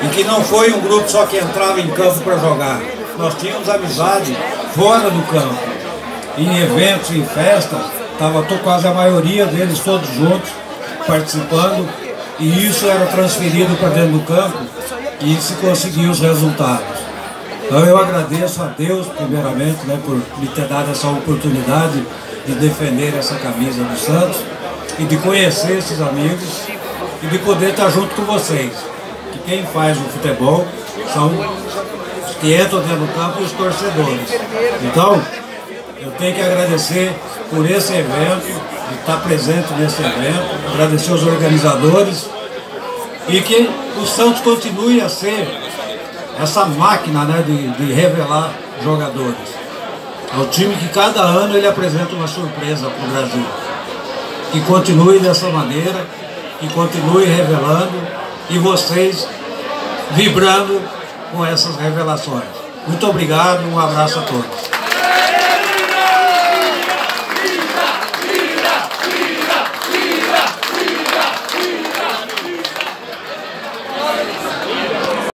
E que não foi um grupo só que entrava em campo para jogar. Nós tínhamos amizade fora do campo. Em eventos, em festas, estava quase a maioria deles todos juntos, participando. E isso era transferido para dentro do campo e se conseguiu os resultados. Então eu agradeço a Deus, primeiramente, né, por me ter dado essa oportunidade de defender essa camisa do Santos e de conhecer esses amigos e de poder estar junto com vocês. Que quem faz o futebol são os que entram dentro do campo e os torcedores. Então, eu tenho que agradecer por esse evento, de estar presente nesse evento, agradecer os organizadores e que o Santos continue a ser essa máquina, né, de revelar jogadores. É o time que cada ano ele apresenta uma surpresa para o Brasil. Que continue dessa maneira, que continue revelando e vocês vibrando com essas revelações. Muito obrigado, um abraço a todos.